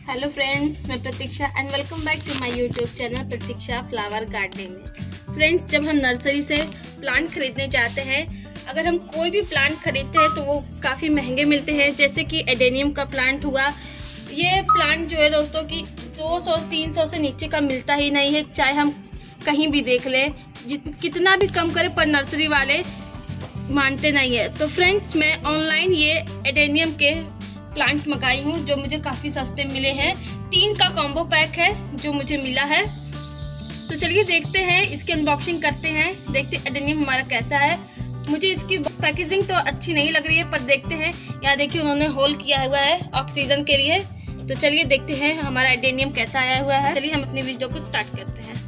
Hello friends, मैं Pratiksha and welcome back to my YouTube channel Pratiksha flower gardening. Friends, जब हम nursery से plant खरीदने जाते हैं, अगर हम कोई भी प्लांट खरीदते हैं तो वो काफ़ी महंगे मिलते हैं। जैसे कि एडेनियम का प्लांट हुआ, ये प्लांट जो है दोस्तों की 200-300 से नीचे का मिलता ही नहीं है, चाहे हम कहीं भी देख लें, कितना भी कम करें पर नर्सरी वाले मानते नहीं है। तो फ्रेंड्स, मैं ऑनलाइन ये एडेनियम के प्लांट मंगाई हूँ जो मुझे काफ़ी सस्ते मिले हैं। 3 का कॉम्बो पैक है जो मुझे मिला है। तो चलिए देखते हैं, इसकी अनबॉक्सिंग करते हैं, देखते एडेनियम हमारा कैसा है। मुझे इसकी पैकेजिंग तो अच्छी नहीं लग रही है, पर देखते हैं। यहाँ देखिए उन्होंने होल किया हुआ है ऑक्सीजन के लिए। तो चलिए देखते हैं हमारा एडेनियम कैसा आया हुआ है। चलिए हम अपनी वीडियो को स्टार्ट करते हैं।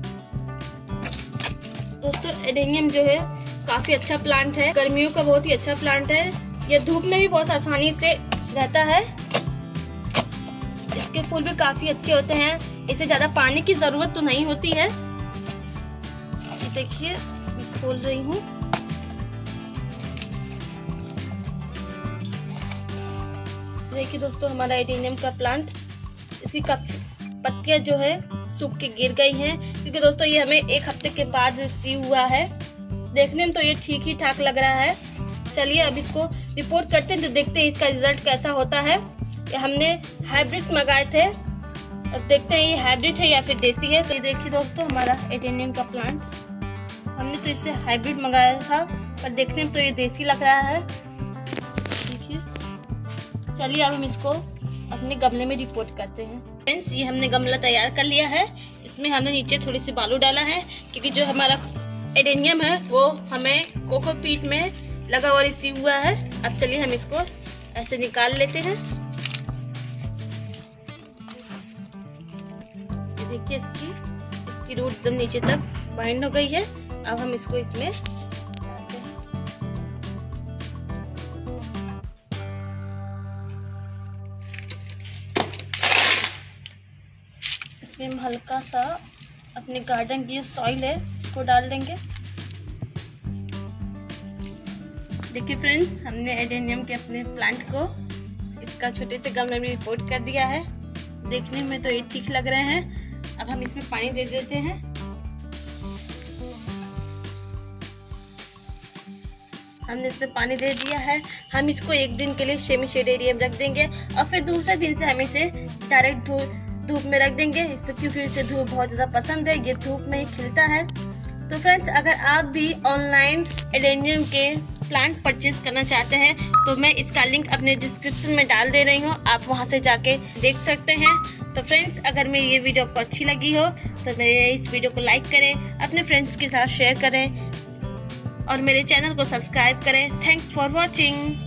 दोस्तों, एडेनियम जो है काफ़ी अच्छा प्लांट है, गर्मियों का बहुत ही अच्छा प्लांट है। यह धूप में भी बहुत आसानी से रहता है। इसके फूल भी काफी अच्छे होते हैं, इसे ज्यादा पानी की जरूरत तो नहीं होती है। देखिए मैं खोल रही हूँ। देखिए दोस्तों, हमारा एडेनियम का प्लांट, इसकी काफी पत्तियां जो है सूख के गिर गई हैं, क्योंकि दोस्तों ये हमें 1 हफ्ते के बाद रिसीव हुआ है। देखने में तो ये ठीक ही ठाक लग रहा है। चलिए अब इसको रिपोर्ट करते हैं, तो देखते हैं इसका रिजल्ट कैसा होता है। ये हमने हाइब्रिड मंगाए थे, अब देखते हैं ये हाइब्रिड है या फिर देसी है। तो ये देखिए दोस्तों, हमारा एडेनियम का प्लांट, हमने तो इसे हाइब्रिड मंगाया था, पर देखने में तो ये देसी लग रहा है। देखिए, चलिए अब हम इसको अपने गमले में रिपोर्ट करते हैं। फ्रेंड्स, ये हमने गमला तैयार कर लिया है। इसमें हमने नीचे थोड़ी सी बालू डाला है, क्योंकि जो हमारा एडेनियम है वो हमें कोकोपीट में लगा हुआ रिसीव हुआ है। अब चलिए हम इसको ऐसे निकाल लेते हैं। ये देखिए इसकी रूट एकदम नीचे तक बाइंड हो गई है। अब हम इसको इसमें डालते हैं। इसमें हम हल्का सा अपने गार्डन की सॉइल है इसको डाल देंगे। देखिए फ्रेंड्स, हमने एडेनियम के अपने प्लांट को इसका छोटे से गमले में रिपोर्ट कर दिया है। देखने में तो ये ठीक लग रहे हैं। अब हम इसमें पानी दे देते हैं। हमने इसमें पानी दे दिया है। हम इसको 1 दिन के लिए सेमी शेड एरिया में रख देंगे, और फिर दूसरे दिन से हम इसे डायरेक्ट धूप में रख देंगे, क्योंकि इसे धूप बहुत ज़्यादा पसंद है। ये धूप में ही खिलता है। तो फ्रेंड्स, अगर आप भी ऑनलाइन एडेनियम के प्लांट परचेज करना चाहते हैं तो मैं इसका लिंक अपने डिस्क्रिप्शन में डाल दे रही हूँ, आप वहाँ से जाके देख सकते हैं। तो फ्रेंड्स, अगर मेरी ये वीडियो आपको अच्छी लगी हो तो मेरे इस वीडियो को लाइक करें, अपने फ्रेंड्स के साथ शेयर करें और मेरे चैनल को सब्सक्राइब करें। Thanks for watching.